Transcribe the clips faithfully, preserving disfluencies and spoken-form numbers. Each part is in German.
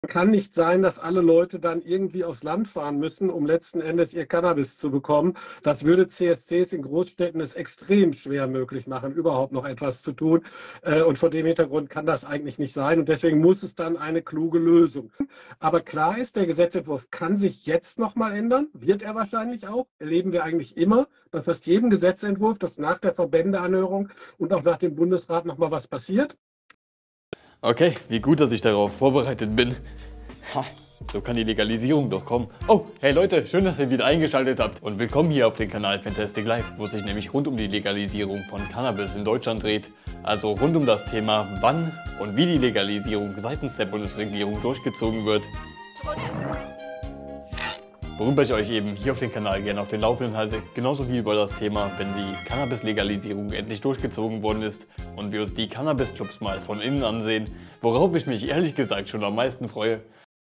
Kann nicht sein, dass alle Leute dann irgendwie aufs Land fahren müssen, um letzten Endes ihr Cannabis zu bekommen. Das würde C S Cs in Großstädten es extrem schwer möglich machen, überhaupt noch etwas zu tun. Äh, Und vor dem Hintergrund kann das eigentlich nicht sein. Und deswegen muss es dann eine kluge Lösung. Aber klar ist, der Gesetzentwurf kann sich jetzt noch mal ändern. Wird er wahrscheinlich auch. Erleben wir eigentlich immer bei fast jedem Gesetzentwurf, dass nach der Verbändeanhörung und auch nach dem Bundesrat noch mal was passiert. Okay, wie gut, dass ich darauf vorbereitet bin. Ha, so kann die Legalisierung doch kommen. Oh, hey Leute, schön, dass ihr wieder eingeschaltet habt und willkommen hier auf dem Kanal Fantastic Life, wo sich nämlich rund um die Legalisierung von Cannabis in Deutschland dreht. Also rund um das Thema, wann und wie die Legalisierung seitens der Bundesregierung durchgezogen wird. Worüber ich euch eben hier auf dem Kanal gerne auf den Laufenden halte, genauso wie über das Thema, wenn die Cannabis-Legalisierung endlich durchgezogen worden ist und wir uns die Cannabis-Clubs mal von innen ansehen, worauf ich mich ehrlich gesagt schon am meisten freue.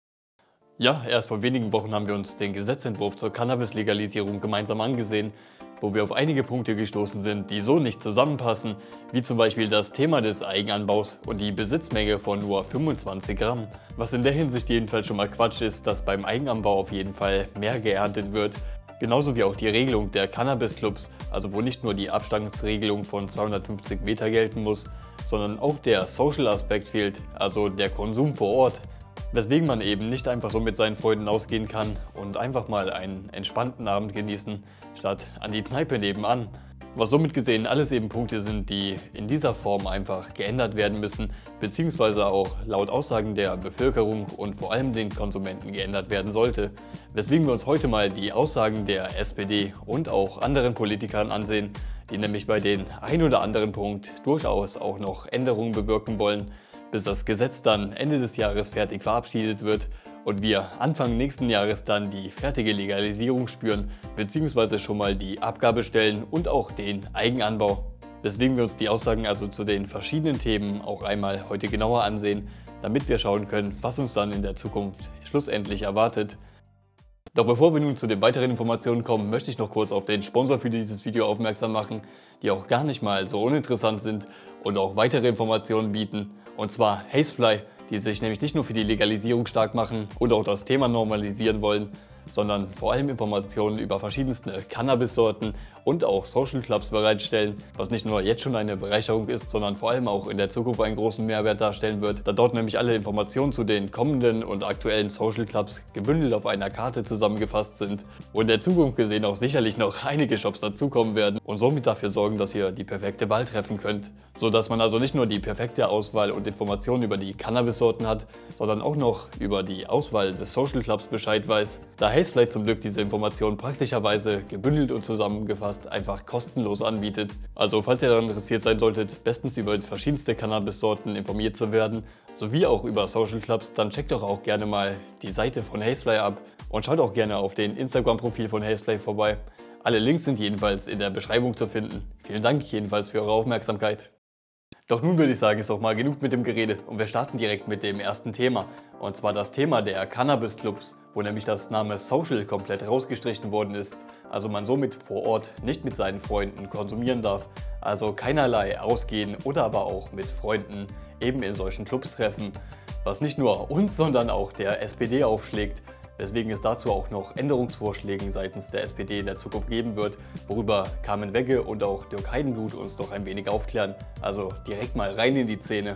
Ja, erst vor wenigen Wochen haben wir uns den Gesetzentwurf zur Cannabis-Legalisierung gemeinsam angesehen, wo wir auf einige Punkte gestoßen sind, die so nicht zusammenpassen, wie zum Beispiel das Thema des Eigenanbaus und die Besitzmenge von nur fünfundzwanzig Gramm. Was in der Hinsicht jedenfalls schon mal Quatsch ist, dass beim Eigenanbau auf jeden Fall mehr geerntet wird. Genauso wie auch die Regelung der Cannabis-Clubs, also wo nicht nur die Abstandsregelung von zweihundertfünfzig Meter gelten muss, sondern auch der Social-Aspekt fehlt, also der Konsum vor Ort. Weswegen man eben nicht einfach so mit seinen Freunden ausgehen kann und einfach mal einen entspannten Abend genießen, statt an die Kneipe nebenan. Was somit gesehen alles eben Punkte sind, die in dieser Form einfach geändert werden müssen, beziehungsweise auch laut Aussagen der Bevölkerung und vor allem den Konsumenten geändert werden sollte. Weswegen wir uns heute mal die Aussagen der S P D und auch anderen Politikern ansehen, die nämlich bei den ein oder anderen Punkt durchaus auch noch Änderungen bewirken wollen, bis das Gesetz dann Ende des Jahres fertig verabschiedet wird und wir Anfang nächsten Jahres dann die fertige Legalisierung spüren, beziehungsweise schon mal die Abgabestellen und auch den Eigenanbau. Weswegen wir uns die Aussagen also zu den verschiedenen Themen auch einmal heute genauer ansehen, damit wir schauen können, was uns dann in der Zukunft schlussendlich erwartet. Doch bevor wir nun zu den weiteren Informationen kommen, möchte ich noch kurz auf den Sponsor für dieses Video aufmerksam machen, die auch gar nicht mal so uninteressant sind und auch weitere Informationen bieten, und zwar Hazefly, die sich nämlich nicht nur für die Legalisierung stark machen und auch das Thema normalisieren wollen, sondern vor allem Informationen über verschiedenste Cannabis-Sorten und auch Social Clubs bereitstellen, was nicht nur jetzt schon eine Bereicherung ist, sondern vor allem auch in der Zukunft einen großen Mehrwert darstellen wird, da dort nämlich alle Informationen zu den kommenden und aktuellen Social Clubs gebündelt auf einer Karte zusammengefasst sind und in der Zukunft gesehen auch sicherlich noch einige Shops dazukommen werden und somit dafür sorgen, dass ihr die perfekte Wahl treffen könnt, sodass man also nicht nur die perfekte Auswahl und Informationen über die Cannabis-Sorten hat, sondern auch noch über die Auswahl des Social Clubs Bescheid weiß. Da Hazefly zum Glück diese Informationen praktischerweise gebündelt und zusammengefasst einfach kostenlos anbietet. Also falls ihr daran interessiert sein solltet, bestens über verschiedenste Cannabis-Sorten informiert zu werden, sowie auch über Social Clubs, dann checkt doch auch gerne mal die Seite von Hazefly ab und schaut auch gerne auf den Instagram-Profil von Hazefly vorbei. Alle Links sind jedenfalls in der Beschreibung zu finden. Vielen Dank jedenfalls für eure Aufmerksamkeit. Doch nun würde ich sagen, ist doch mal genug mit dem Gerede und wir starten direkt mit dem ersten Thema. Und zwar das Thema der Cannabis-Clubs, wo nämlich das Name Social komplett rausgestrichen worden ist. Also man somit vor Ort nicht mit seinen Freunden konsumieren darf. Also keinerlei ausgehen oder aber auch mit Freunden eben in solchen Clubs treffen. Was nicht nur uns, sondern auch der S P D aufschlägt. Weswegen es dazu auch noch Änderungsvorschläge seitens der S P D in der Zukunft geben wird, worüber Carmen Wegge und auch Dirk Heidenblut uns noch ein wenig aufklären. Also direkt mal rein in die Szene.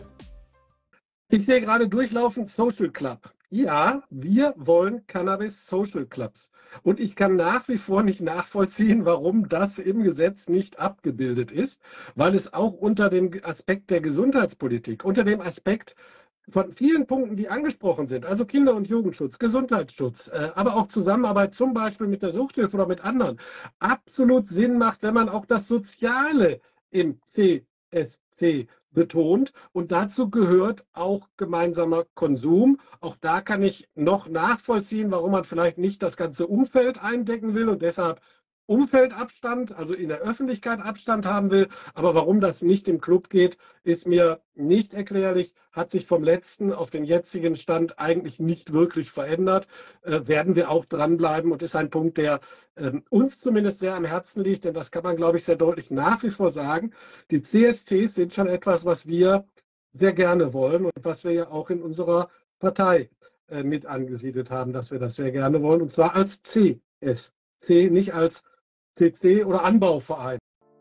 Ich sehe gerade durchlaufend Social Club. Ja, wir wollen Cannabis Social Clubs. Und ich kann nach wie vor nicht nachvollziehen, warum das im Gesetz nicht abgebildet ist, weil es auch unter dem Aspekt der Gesundheitspolitik, unter dem Aspekt von vielen Punkten, die angesprochen sind, also Kinder- und Jugendschutz, Gesundheitsschutz, äh, aber auch Zusammenarbeit zum Beispiel mit der Suchthilfe oder mit anderen, absolut Sinn macht, wenn man auch das Soziale im C S C betont. Und dazu gehört auch gemeinsamer Konsum. Auch da kann ich noch nachvollziehen, warum man vielleicht nicht das ganze Umfeld eindecken will und deshalb Umfeldabstand, also in der Öffentlichkeit Abstand haben will. Aber warum das nicht im Club geht, ist mir nicht erklärlich, hat sich vom letzten auf den jetzigen Stand eigentlich nicht wirklich verändert. Äh, werden wir auch dranbleiben und ist ein Punkt, der äh, uns zumindest sehr am Herzen liegt, denn das kann man, glaube ich, sehr deutlich nach wie vor sagen. Die C S Cs sind schon etwas, was wir sehr gerne wollen und was wir ja auch in unserer Partei äh, mit angesiedelt haben, dass wir das sehr gerne wollen, und zwar als C S C, nicht als C C oder Anbauverein.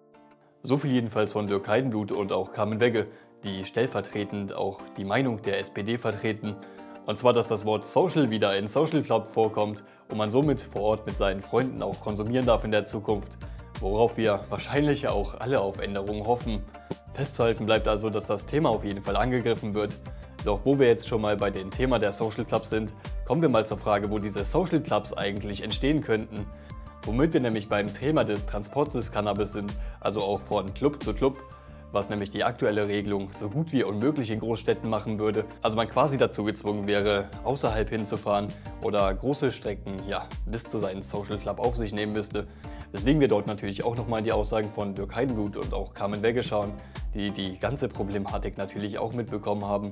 So viel jedenfalls von Dirk Heidenblut und auch Carmen Wegge, die stellvertretend auch die Meinung der S P D vertreten. Und zwar, dass das Wort Social wieder in Social Club vorkommt und man somit vor Ort mit seinen Freunden auch konsumieren darf in der Zukunft, worauf wir wahrscheinlich auch alle auf Änderungen hoffen. Festzuhalten bleibt also, dass das Thema auf jeden Fall angegriffen wird. Doch wo wir jetzt schon mal bei dem Thema der Social Clubs sind, kommen wir mal zur Frage, wo diese Social Clubs eigentlich entstehen könnten. Womit wir nämlich beim Thema des Transports des Cannabis sind, also auch von Club zu Club, was nämlich die aktuelle Regelung so gut wie unmöglich in Großstädten machen würde. Also man quasi dazu gezwungen wäre, außerhalb hinzufahren oder große Strecken ja, bis zu seinem Social Club auf sich nehmen müsste. Weswegen wir dort natürlich auch nochmal die Aussagen von Dirk Heidenblut und auch Carmen Wegge schauen, die die ganze Problematik natürlich auch mitbekommen haben.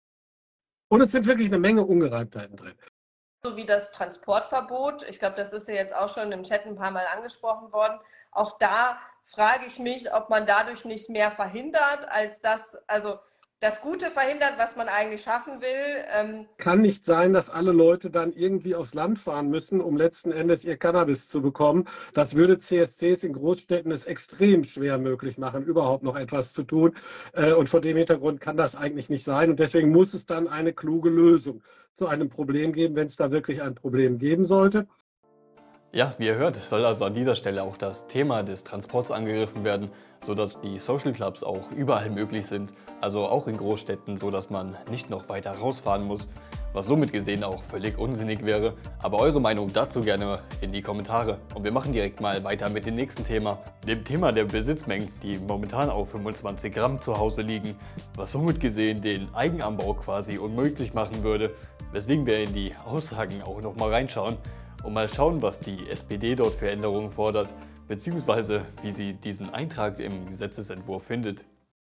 Und es sind wirklich eine Menge Ungereimtheiten drin. So wie das Transportverbot, ich glaube, das ist ja jetzt auch schon im Chat ein paar Mal angesprochen worden, auch da frage ich mich, ob man dadurch nicht mehr verhindert, als das, also das Gute verhindert, was man eigentlich schaffen will. Ähm Kann nicht sein, dass alle Leute dann irgendwie aufs Land fahren müssen, um letzten Endes ihr Cannabis zu bekommen. Das würde C S Cs in Großstädten es extrem schwer möglich machen, überhaupt noch etwas zu tun. Und vor dem Hintergrund kann das eigentlich nicht sein. Und deswegen muss es dann eine kluge Lösung zu einem Problem geben, wenn es da wirklich ein Problem geben sollte. Ja, wie ihr hört, soll also an dieser Stelle auch das Thema des Transports angegriffen werden, sodass die Social Clubs auch überall möglich sind, also auch in Großstädten, sodass man nicht noch weiter rausfahren muss, was somit gesehen auch völlig unsinnig wäre. Aber eure Meinung dazu gerne in die Kommentare. Und wir machen direkt mal weiter mit dem nächsten Thema, dem Thema der Besitzmengen, die momentan auf fünfundzwanzig Gramm zu Hause liegen, was somit gesehen den Eigenanbau quasi unmöglich machen würde, weswegen wir in die Aussagen auch noch mal reinschauen und mal schauen, was die S P D dort für Änderungen fordert, beziehungsweise wie sie diesen Eintrag im Gesetzesentwurf findet.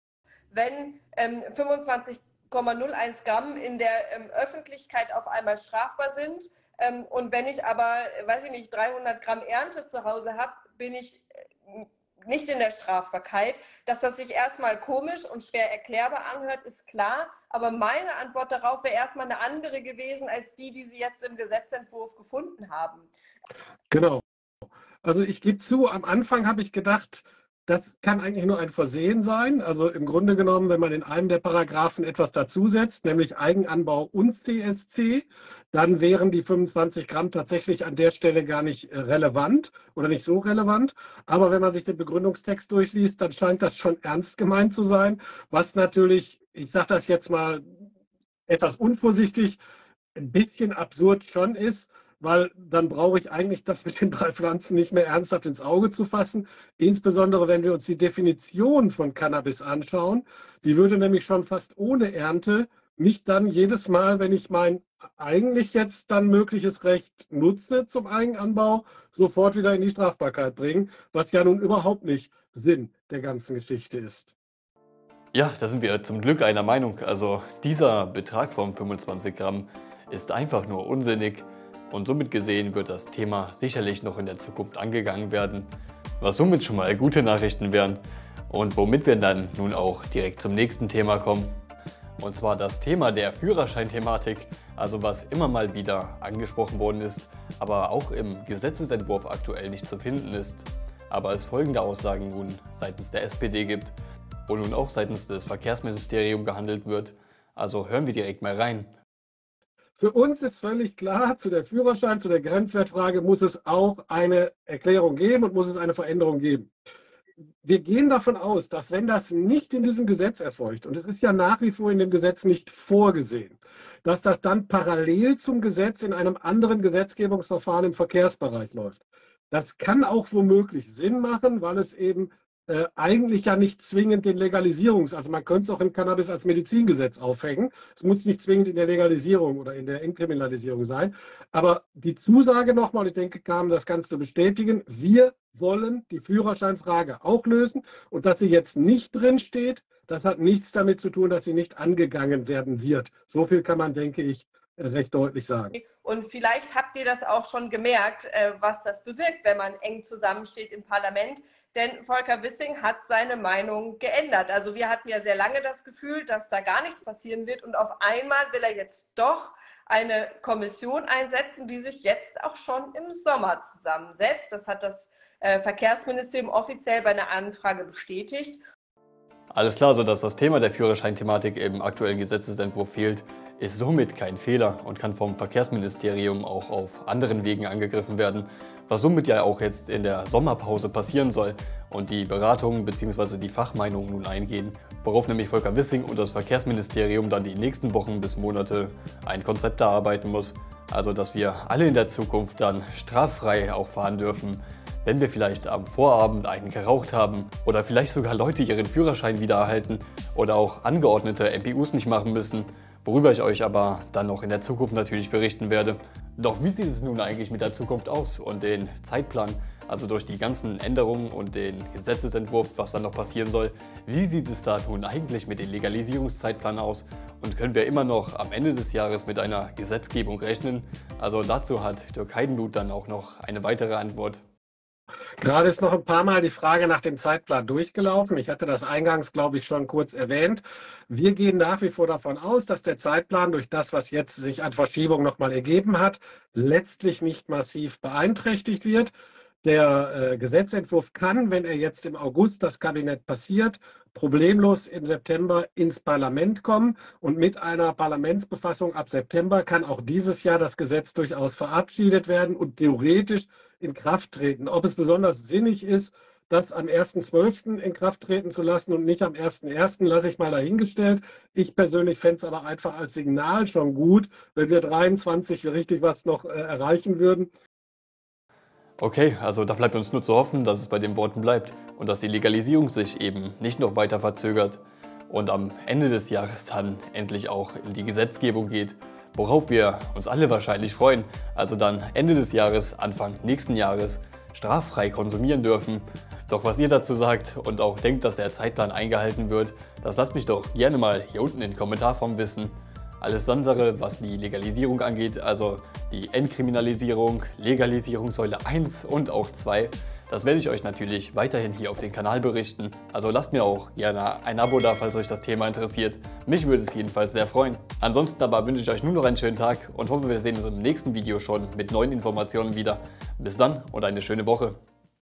Wenn ähm, fünfundzwanzig Komma null eins Gramm in der ähm, Öffentlichkeit auf einmal strafbar sind ähm, und wenn ich aber, weiß ich nicht, dreihundert Gramm Ernte zu Hause habe, bin ich äh, nicht in der Strafbarkeit. Dass das sich erstmal komisch und schwer erklärbar anhört, ist klar. Aber meine Antwort darauf wäre erstmal eine andere gewesen, als die, die Sie jetzt im Gesetzentwurf gefunden haben. Genau. Also ich gebe zu, am Anfang habe ich gedacht, das kann eigentlich nur ein Versehen sein. Also im Grunde genommen, wenn man in einem der Paragraphen etwas dazusetzt, nämlich Eigenanbau und C S C, dann wären die fünfundzwanzig Gramm tatsächlich an der Stelle gar nicht relevant oder nicht so relevant. Aber wenn man sich den Begründungstext durchliest, dann scheint das schon ernst gemeint zu sein, was natürlich, ich sage das jetzt mal etwas unvorsichtig, ein bisschen absurd schon ist, weil dann brauche ich eigentlich das mit den drei Pflanzen nicht mehr ernsthaft ins Auge zu fassen. Insbesondere, wenn wir uns die Definition von Cannabis anschauen. Die würde nämlich schon fast ohne Ernte mich dann jedes Mal, wenn ich mein eigentlich jetzt dann mögliches Recht nutze zum Eigenanbau, sofort wieder in die Strafbarkeit bringen, was ja nun überhaupt nicht Sinn der ganzen Geschichte ist. Ja, da sind wir zum Glück einer Meinung. Also dieser Betrag von fünfundzwanzig Gramm ist einfach nur unsinnig. Und somit gesehen wird das Thema sicherlich noch in der Zukunft angegangen werden, was somit schon mal gute Nachrichten wären und womit wir dann nun auch direkt zum nächsten Thema kommen. Und zwar das Thema der Führerscheinthematik, also was immer mal wieder angesprochen worden ist, aber auch im Gesetzesentwurf aktuell nicht zu finden ist. Aber es folgende Aussagen nun seitens der S P D gibt und nun auch seitens des Verkehrsministeriums gehandelt wird. Also hören wir direkt mal rein. Für uns ist völlig klar, zu der Führerschein, zu der Grenzwertfrage muss es auch eine Erklärung geben und muss es eine Veränderung geben. Wir gehen davon aus, dass wenn das nicht in diesem Gesetz erfolgt, und es ist ja nach wie vor in dem Gesetz nicht vorgesehen, dass das dann parallel zum Gesetz in einem anderen Gesetzgebungsverfahren im Verkehrsbereich läuft. Das kann auch womöglich Sinn machen, weil es eben Äh, eigentlich ja nicht zwingend den Legalisierungs-, also man könnte es auch im Cannabis als Medizingesetz aufhängen. Es muss nicht zwingend in der Legalisierung oder in der Entkriminalisierung sein. Aber die Zusage nochmal, ich denke, kam das Ganze zu bestätigen, wir wollen die Führerscheinfrage auch lösen und dass sie jetzt nicht drin steht, das hat nichts damit zu tun, dass sie nicht angegangen werden wird. So viel kann man, denke ich, recht deutlich sagen. Und vielleicht habt ihr das auch schon gemerkt, was das bewirkt, wenn man eng zusammensteht im Parlament. Denn Volker Wissing hat seine Meinung geändert. Also wir hatten ja sehr lange das Gefühl, dass da gar nichts passieren wird. Und auf einmal will er jetzt doch eine Kommission einsetzen, die sich jetzt auch schon im Sommer zusammensetzt. Das hat das äh, Verkehrsministerium offiziell bei einer Anfrage bestätigt. Alles klar, sodass das Thema der Führerscheinthematik im aktuellen Gesetzesentwurf fehlt, ist somit kein Fehler und kann vom Verkehrsministerium auch auf anderen Wegen angegriffen werden, was somit ja auch jetzt in der Sommerpause passieren soll und die Beratungen bzw. die Fachmeinungen nun eingehen, worauf nämlich Volker Wissing und das Verkehrsministerium dann die nächsten Wochen bis Monate ein Konzept erarbeiten muss, also dass wir alle in der Zukunft dann straffrei auch fahren dürfen, wenn wir vielleicht am Vorabend einen geraucht haben oder vielleicht sogar Leute ihren Führerschein wieder erhalten oder auch angeordnete M P Us nicht machen müssen, worüber ich euch aber dann noch in der Zukunft natürlich berichten werde. Doch wie sieht es nun eigentlich mit der Zukunft aus und den Zeitplan, also durch die ganzen Änderungen und den Gesetzesentwurf, was dann noch passieren soll, wie sieht es da nun eigentlich mit dem Legalisierungszeitplan aus und können wir immer noch am Ende des Jahres mit einer Gesetzgebung rechnen? Also dazu hat Dirk Heidenluth dann auch noch eine weitere Antwort. Gerade ist noch ein paar Mal die Frage nach dem Zeitplan durchgelaufen. Ich hatte das eingangs, glaube ich, schon kurz erwähnt. Wir gehen nach wie vor davon aus, dass der Zeitplan durch das, was jetzt sich an Verschiebung nochmal ergeben hat, letztlich nicht massiv beeinträchtigt wird. Der äh, Gesetzentwurf kann, wenn er jetzt im August das Kabinett passiert, problemlos im September ins Parlament kommen. Und mit einer Parlamentsbefassung ab September kann auch dieses Jahr das Gesetz durchaus verabschiedet werden und theoretisch in Kraft treten. Ob es besonders sinnig ist, das am ersten zwölften in Kraft treten zu lassen und nicht am ersten ersten, lasse ich mal dahingestellt. Ich persönlich fände es aber einfach als Signal schon gut, wenn wir dreiundzwanzig richtig was noch äh, erreichen würden. Okay, also da bleibt uns nur zu hoffen, dass es bei den Worten bleibt und dass die Legalisierung sich eben nicht noch weiter verzögert und am Ende des Jahres dann endlich auch in die Gesetzgebung geht, worauf wir uns alle wahrscheinlich freuen, also dann Ende des Jahres, Anfang nächsten Jahres straffrei konsumieren dürfen. Doch was ihr dazu sagt und auch denkt, dass der Zeitplan eingehalten wird, das lasst mich doch gerne mal hier unten in den Kommentarform wissen. Alles andere, was die Legalisierung angeht, also die Entkriminalisierung, Legalisierung Säule eins und auch zwei, das werde ich euch natürlich weiterhin hier auf dem Kanal berichten. Also lasst mir auch gerne ein Abo da, falls euch das Thema interessiert. Mich würde es jedenfalls sehr freuen. Ansonsten aber wünsche ich euch nur noch einen schönen Tag und hoffe, wir sehen uns im nächsten Video schon mit neuen Informationen wieder. Bis dann und eine schöne Woche.